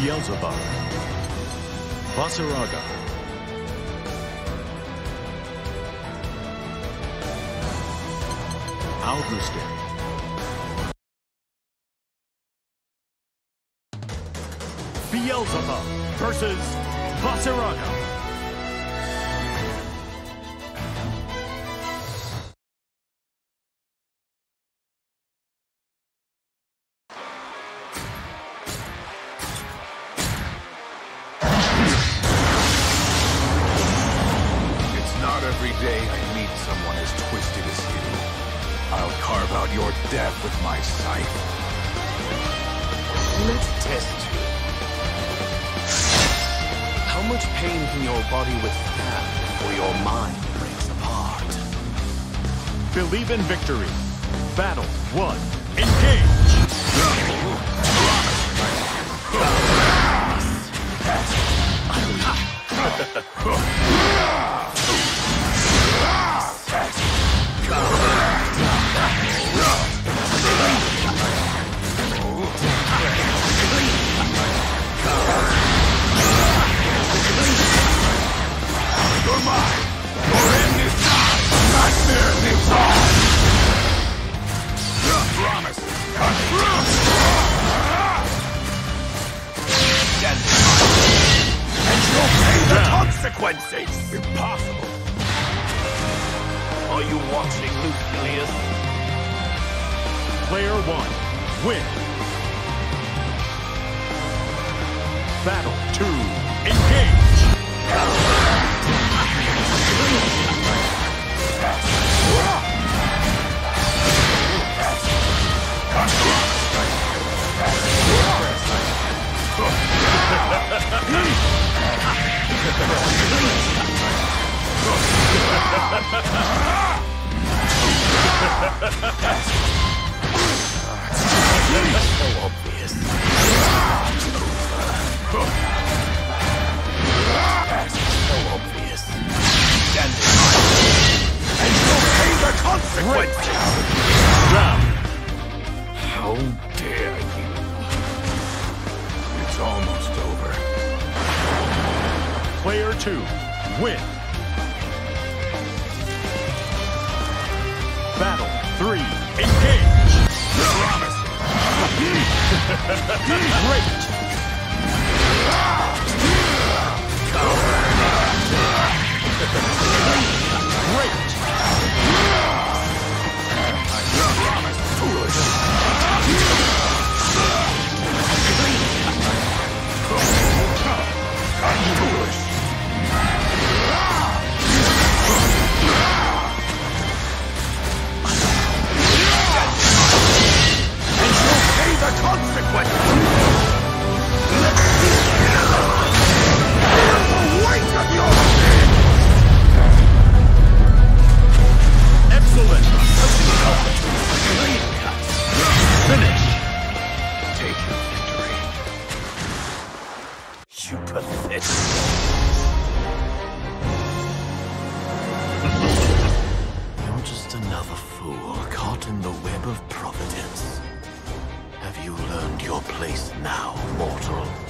Beelzebub, Vasaraga, Auguste, Beelzebub versus Vasaraga. Every day I meet someone as twisted as you. I'll carve out your death with my scythe. Let's test you. How much pain can your body withstand before your mind breaks apart? Believe in victory. Battle 1. Engage! You're mine! Your end is nigh! Nightmare lives on! Promise! Cut through! And you'll pay the consequences! Impossible! Are you watching, Lucilius? Player 1, win. Battle 2, engage! So obvious. So obvious. And you'll pay the consequences! Down. How dare you? It's almost over. Player 2, win. Battle 3, engage! Promise! Great! Great! Promise! Foolish! Foolish! And you'll pay the consequences! Feel the weight of your sin! Excellent! Finish! Take your victory. You pathetic. You're just another fool caught in the web of Providence. Have you learned your place now, mortal?